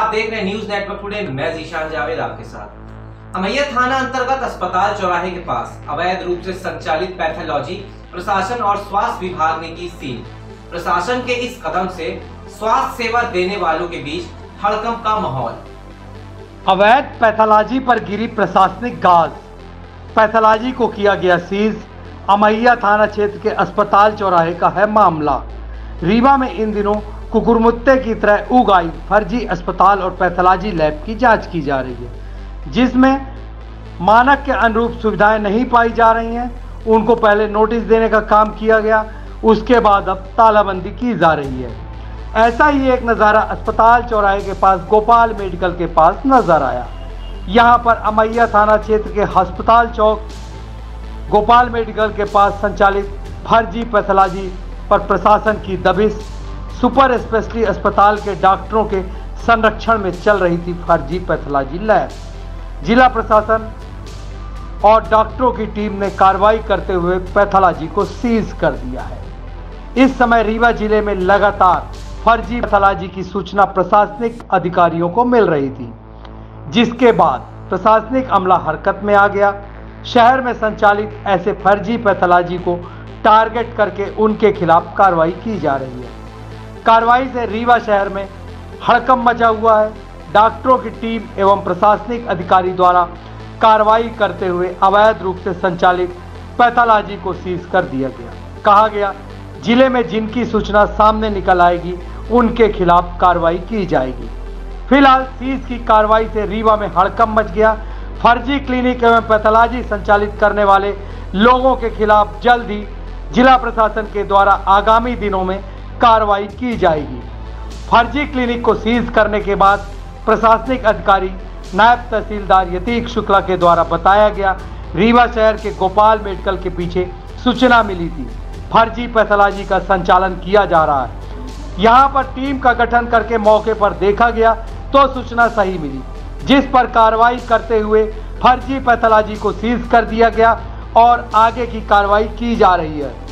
आप देख रहे हैं न्यूज नेटवर्क टुडे। मैं जीशान जावेद आपके साथ। अमैया थाना अंतर्गत अस्पताल चौराहे के पास अवैध रूप से संचालित पैथोलॉजी प्रशासन और स्वास्थ्य विभाग ने की सील। प्रशासन के इस कदम से स्वास्थ्य सेवा देने वालों के बीच हड़कंप का माहौल। अवैध पैथोलॉजी पर गिरी प्रशासनिक गाज, पैथोलॉजी को किया गया सीज। अमैया थाना क्षेत्र के अस्पताल चौराहे का है मामला। रीवा में इन दिनों कुकुरमुत्ते की तरह उग आई फर्जी अस्पताल और पैथोलॉजी लैब की जांच की जा रही है, जिसमें मानक के अनुरूप सुविधाएं नहीं पाई जा रही हैं। उनको पहले नोटिस देने का काम किया गया, उसके बाद अब तालाबंदी की जा रही है। ऐसा ही एक नज़ारा अस्पताल चौराहे के पास गोपाल मेडिकल के पास नजर आया। यहाँ पर अमैया थाना क्षेत्र के अस्पताल चौक गोपाल मेडिकल के पास संचालित फर्जी पैथोलॉजी पर प्रशासन की दबिश। सुपर स्पेशलिटी अस्पताल के डॉक्टरों के संरक्षण में चल रही थी फर्जी पैथोलॉजी लैब। जिला प्रशासन और डॉक्टरों की टीम ने कार्रवाई करते हुए पैथोलॉजी को सीज कर दिया है। इस समय रीवा जिले में लगातार फर्जी पैथोलॉजी की सूचना प्रशासनिक अधिकारियों को मिल रही थी, जिसके बाद प्रशासनिक अमला हरकत में आ गया। शहर में संचालित ऐसे फर्जी पैथोलॉजी को टारगेट करके उनके खिलाफ कार्रवाई की जा रही है। कार्रवाई से रीवा शहर में हड़कंप मचा हुआ है। डॉक्टरों की टीम एवं प्रशासनिक अधिकारी द्वारा कार्रवाई करते हुए अवैध रूप से संचालित पैथोलॉजी को सीज कर दिया गया। कहा गया जिले में जिनकी सूचना सामने निकल आएगी उनके खिलाफ कार्रवाई की जाएगी। फिलहाल सीज की कार्रवाई से रीवा में हड़कंप मच गया। फर्जी क्लिनिक एवं पैथोलॉजी संचालित करने वाले लोगों के खिलाफ जल्द ही जिला प्रशासन के द्वारा आगामी दिनों में कार्रवाई की जाएगी। फर्जी क्लिनिक को सीज करने के बाद प्रशासनिक अधिकारी नायब तहसीलदार यतीक शुक्ला के द्वारा बताया गया, रीवा शहर के गोपाल मेडिकल के पीछे सूचना मिली थी फर्जी पैथोलॉजी का संचालन किया जा रहा है। यहां पर टीम का गठन करके मौके पर देखा गया तो सूचना सही मिली, जिस पर कार्रवाई करते हुए फर्जी पैथोलॉजी को सीज कर दिया गया और आगे की कार्रवाई की जा रही है।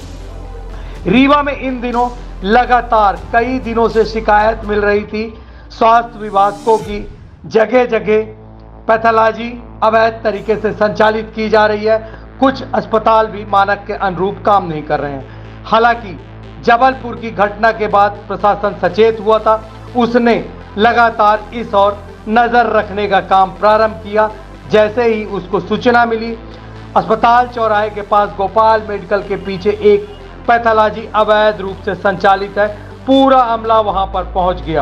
रीवा में इन दिनों लगातार कई दिनों से शिकायत मिल रही थी स्वास्थ्य विभाग को कि जगह जगह पैथोलॉजी अवैध तरीके से संचालित की जा रही है। कुछ अस्पताल भी मानक के अनुरूप काम नहीं कर रहे हैं। हालांकि जबलपुर की घटना के बाद प्रशासन सचेत हुआ था, उसने लगातार इस और नज़र रखने का काम प्रारंभ किया। जैसे ही उसको सूचना मिली, अस्पताल चौराहे के पास गोपाल मेडिकल के पीछे एक पैथोलॉजी अवैध रूप से संचालित है, पूरा अमला वहां पर पहुंच गया।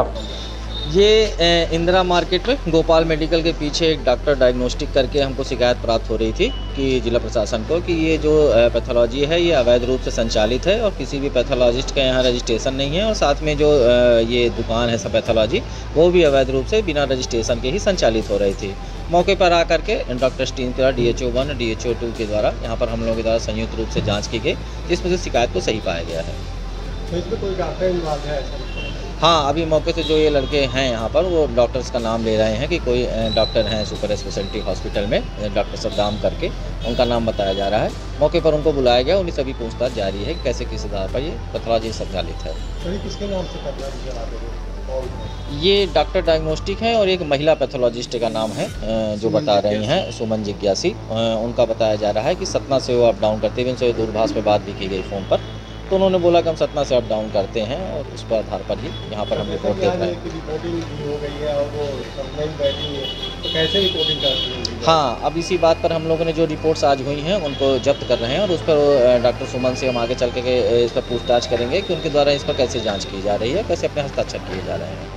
ये इंदिरा मार्केट में गोपाल मेडिकल के पीछे एक डॉक्टर डायग्नोस्टिक करके हमको शिकायत प्राप्त हो रही थी कि जिला प्रशासन को कि ये जो पैथोलॉजी है ये अवैध रूप से संचालित है और किसी भी पैथोलॉजिस्ट का यहाँ रजिस्ट्रेशन नहीं है, और साथ में जो ये दुकान है सब पैथोलॉजी वो भी अवैध रूप से बिना रजिस्ट्रेशन के ही संचालित हो रही थी। मौके पर आकर के डॉक्टर्स टीम के द्वारा DHO 1 DHO 2 के द्वारा यहाँ पर हम लोगों के द्वारा संयुक्त रूप से जाँच की गई, जिसमें से शिकायत को सही पाया गया है। तो इसमें कोई डॉक्टर इन्वॉल्व है ऐसा? हाँ, अभी मौके से जो ये लड़के हैं यहाँ पर वो डॉक्टर्स का नाम ले रहे हैं कि कोई डॉक्टर हैं सुपर स्पेशलिटी हॉस्पिटल में, डॉक्टर सद्दाम करके उनका नाम बताया जा रहा है। मौके पर उनको बुलाया गया, उन्हें सभी पूछताछ जारी है कि कैसे किस आधार पर ये पैथोलॉजी संचालित है। किसके नाम से पैथोलॉजी चलाते हैं? ये डॉक्टर डायग्नोस्टिक है और एक महिला पैथोलॉजिस्ट का नाम है जो बता रही हैं, सुमन जिज्ञासी। उनका बताया जा रहा है कि सतना से वो अप डाउन करते हुए, उनसे दूरभाष में बात भी की गई फ़ोन पर, तो उन्होंने बोला कि हम सतना से अप डाउन करते हैं और उस पर आधार पर ही यहाँ पर हम रिपोर्ट देख रहे हैं। रिपोर्टिंग हो गई है और वो कंप्लेंट बैठी है, तो कैसे रिपोर्टिंग करती है? हाँ, अब इसी बात पर हम लोगों ने जो रिपोर्ट्स आज हुई हैं उनको जब्त कर रहे हैं और उस पर डॉक्टर सुमन से हम आगे चल के इस पर पूछताछ करेंगे कि उनके द्वारा इस पर कैसे जाँच की जा रही है, कैसे अपने हस्ताक्षर किए जा रहे हैं।